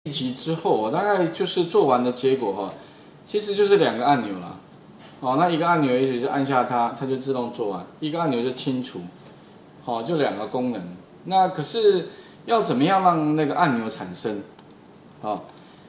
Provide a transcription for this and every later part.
一集之后，我大概就是做完的结果哈，其实就是2个按钮啦。好，那一个按钮也许是按下它，它就自动做完；一个按钮是清除，好，就2个功能。那可是要怎么样让那个按钮产生？好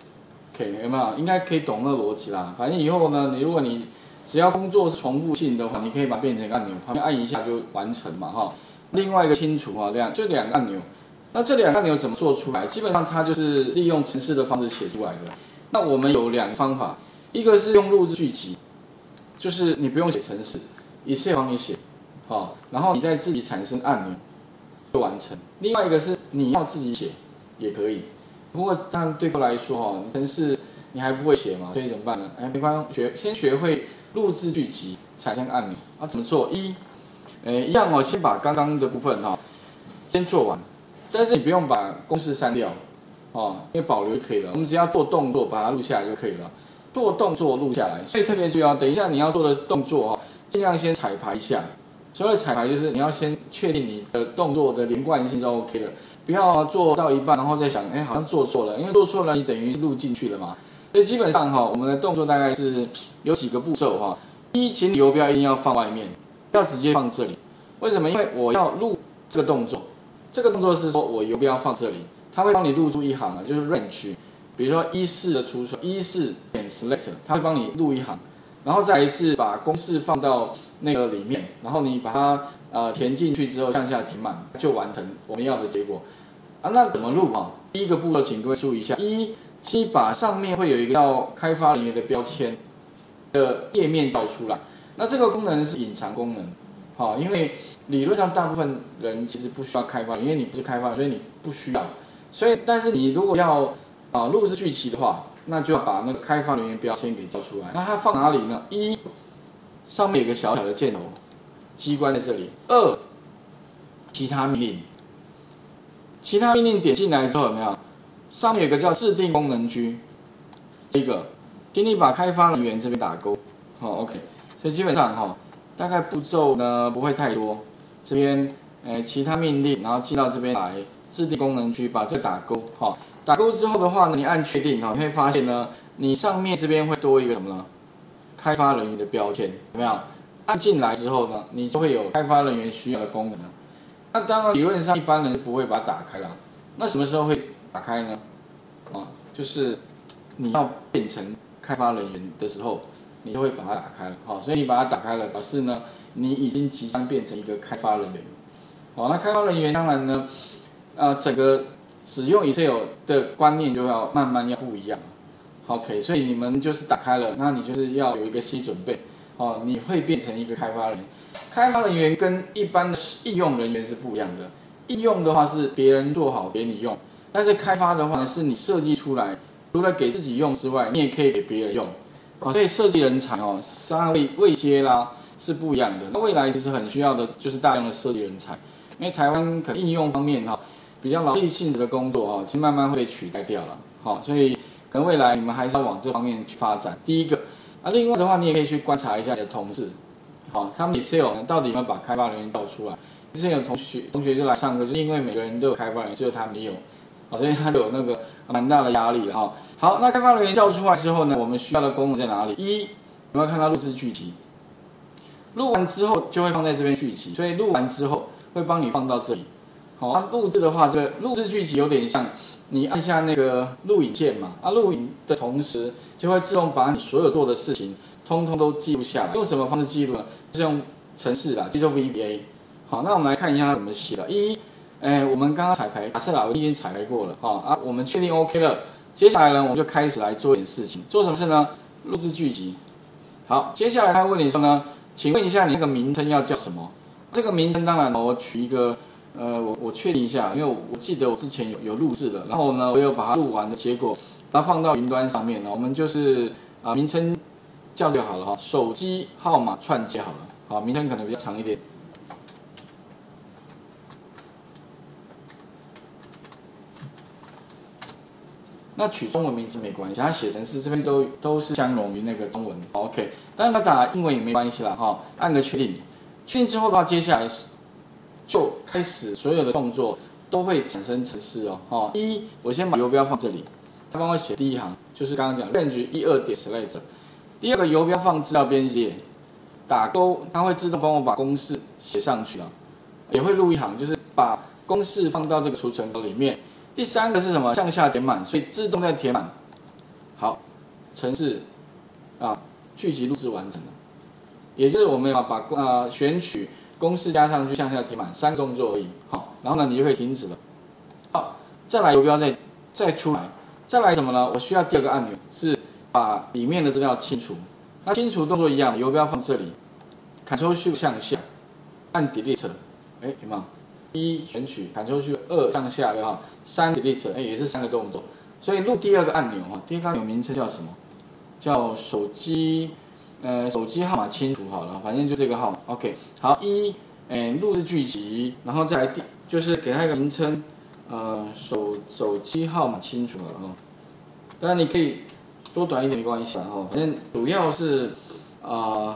，OK， 有没有？应该可以懂那个逻辑啦。反正以后呢，如果你只要工作是重复性的话，你可以把它变成一个按钮，旁边按一下就完成嘛哈。另外一个清除啊，这样就2个按钮。那这2个按钮怎么做出来？基本上它就是利用程式的方式写出来的。那我们有2个方法，一个是用录制剧集，就是你不用写程式，Excel帮你写，好，然后你再自己产生按钮就完成。另外一个是你要自己写也可以，不过当然对我来说哈，程式你还不会写嘛，所以怎么办呢？没关系，先学会录制剧集，产生按钮啊，怎么做？一样哦，先把刚刚的部分哈先做完。但是你不用把公式删掉，哦，因为保留就可以了。我们只要做动作，把它录下来就可以了。做动作录下来，所以特别注意哦，等一下你要做的动作哦，尽量先彩排一下。所谓的彩排就是你要先确定你的动作的连贯性是 OK 的，不要做到一半然后再想，好像做错了，因为做错了你等于录进去了嘛。所以基本上哈，我们的动作大概是有几个步骤哈。第一，请你游标一定要放外面，不要直接放这里。为什么？因为我要录这个动作。这个动作是说我游标放这里，它会帮你录出一行啊，就是 range， 比如说14的出处14点 select， 它会帮你录一行，然后再来是把公式放到那个里面，然后你把它填进去之后向下填满，就完成我们要的结果啊。那怎么录啊？第一个步骤，请各位注意一下：请把上面会有一个叫开发人员的标签的页面照出来。那这个功能是隐藏功能。好，因为理论上大部分人其实不需要开发，因为你不是开发，所以你不需要。所以，但是你如果要录制剧集的话，那就要把那个开发人员标签给照出来。那它放哪里呢？上面有个小小的箭头，机关在这里。2，其他命令。其他命令点进来之后有没有？上面有个叫制定功能区，这个，请你把开发人员这边打勾。好 ，OK。所以基本上哈。大概步骤呢不会太多，这边其他命令，然后进到这边来制定功能区，把这个打勾，好，打勾之后的话呢，你按确定哈，你会发现呢，你上面这边会多一个什么呢？开发人员的标签，有没有？按进来之后呢，你就会有开发人员需要的功能了。那当然理论上一般人不会把它打开啦，那什么时候会打开呢？就是你要变成开发人员的时候。你就会把它打开了，好，所以你把它打开了，表示呢，你已经即将变成一个开发人员。好，那开发人员当然呢，整个使用 Excel 的观念就要慢慢要不一样。OK， 所以你们就是打开了，那你就是要有一个心理准备，你会变成一个开发人员。开发人员跟一般的应用人员是不一样的，应用的话是别人做好给你用，但是开发的话呢，是你设计出来，除了给自己用之外，你也可以给别人用。所以设计人才位阶啦是不一样的。那未来其实很需要的就是大量的设计人才，因为台湾可能应用方面比较劳力性质的工作其实慢慢会被取代掉了。所以可能未来你们还是要往这方面去发展。第一个，另外的话你也可以去观察一下你的同事，他们 Excel 到底有没有把开发人员调出来？之前有同学就来上课，就因为每个人都有开发人员，只有他没有。所以他有那个蛮大的压力的好，那开发人员叫出来之后呢，我们需要的功能在哪里？有没有看到录制剧集？录完之后就会放在这边剧集，所以录完之后会帮你放到这里。好，录制的话，这个录制剧集有点像你按下那个录影键嘛，录影的同时就会自动把你所有做的事情通通都记录下来。用什么方式记录呢？就是用程式啦，记录 VBA。好，那我们来看一下它怎么写的。我们刚刚彩排，假设我已经彩排过了，我们确定 OK 了，接下来呢，我们就开始来做一点事情。做什么事呢？录制剧集。好，接下来他问你说呢，请问一下你那个名称要叫什么？这个名称当然我取一个，我确定一下，因为我记得我之前有录制的，然后呢，我有把它录完的结果，把它放到云端上面呢，我们就是名称叫就好了手机号码串接好了，名称可能比较长一点。那取中文名字没关系，它写成是这边都是相容于那个中文 ，OK。当然打英文也没关系啦，按个确定，确定之后的话，接下来就开始所有的动作都会产生程式我先把游标放这里， 他帮我写第一行，就是刚刚讲 range 12点 select。第二个游标放资料编列，打勾，它会自动帮我把公式写上去了，也会录一行，就是把公式放到这个储存格里面。第三个是什么？向下填满，所以自动在填满。好，程式剧集录制完成了，也就是我们要把选取公式加上去，向下填满3个动作而已。好，然后呢，你就可以停止了。好，再来游标再出来，再来什么呢？我需要第二个按钮是把里面的资料清除。那清除动作一样，游标放这里 ，Ctrl Shift 向下，按 Delete， 哎，有没有？1选取 ，Ctrl Shift 2向下，对哈，3 Delete， 哎，也是3个动作。所以录第二个按钮第二个按钮名称叫什么？叫手机号码清除好了，反正就这个号码。OK， 好，录制剧集，然后再来就是给它一个名称，手机号码清除了当然你可以多短一点没关系反正主要是OK，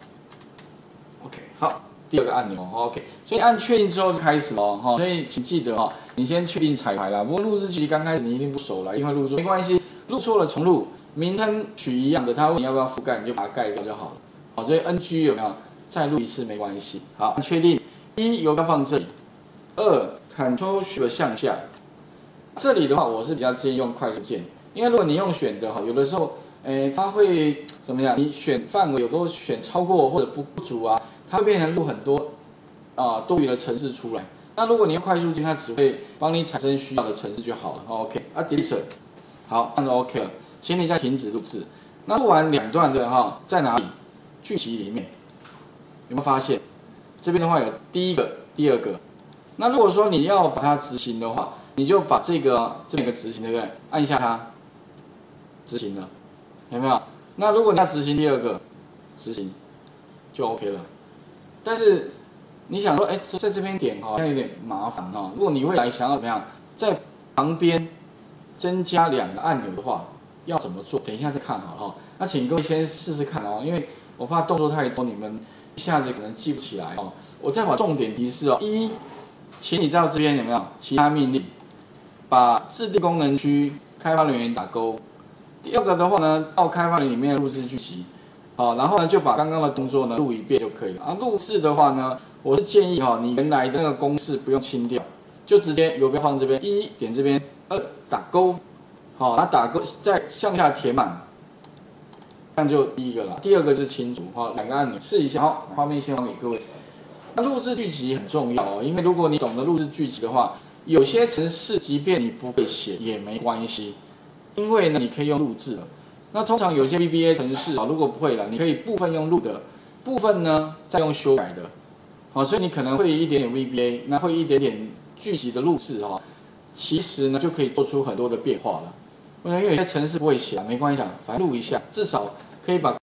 好，第二个按钮OK， 所以按确定之后就开始了所以请记得你先确定彩排啦。不过录制剧集刚开始你一定不熟啦，一定会录错，没关系，录错了重录。名称取一样的，他问你要不要覆盖，你就把它盖掉就好了。好，所以 NG 有没有？再录一次没关系。好，确定。1游标放这里，2 Ctrl Shift 向下。这里的话，我是比较建议用快速键，因为如果你用选的有的时候，它会怎么样？你选范围有时候选超过或者不足啊，它会变成录很多多余的程式出来。那如果你用快速键，它只会帮你产生需要的程式就好了。OK， Delete， 好，这样就 OK 了。请你再停止录制。那录完2段的在哪里？剧集里面有没有发现？这边的话有第一个、第二个。那如果说你要把它执行的话，你就把这边有个执行，对不对？按一下它，执行了，有没有？那如果你要执行第二个，执行就 OK 了。但是你想说，在这边点好像有点麻烦如果你未来想要怎么样，在旁边增加2个按钮的话，要怎么做？等一下再看好了那请各位先试试看因为我怕动作太多，你们一下子可能记不起来我再把重点提示1，请你到这边有没有其他命令，把制定功能区开发人员打勾。第二个的话呢，到开发人里面录制剧集，然后呢就把刚刚的动作呢录一遍就可以了录制的话呢，我是建议你原来的那个公式不用清掉，就直接游标放这边，1点这边，2打勾。好，那打勾再向下填满，这样就第一个了。第二个是清除，2个按钮试一下。好，画面先还给各位。那录制剧集很重要因为如果你懂得录制剧集的话，有些程式即便你不会写也没关系，因为呢你可以用录制了。那通常有些 VBA 程式如果不会了，你可以部分用录的，部分呢再用修改的。所以你可能会一点点 VBA， 那会一点点剧集的录制其实呢就可以做出很多的变化了。因为有些程式不会写没关系反正录一下，至少可以把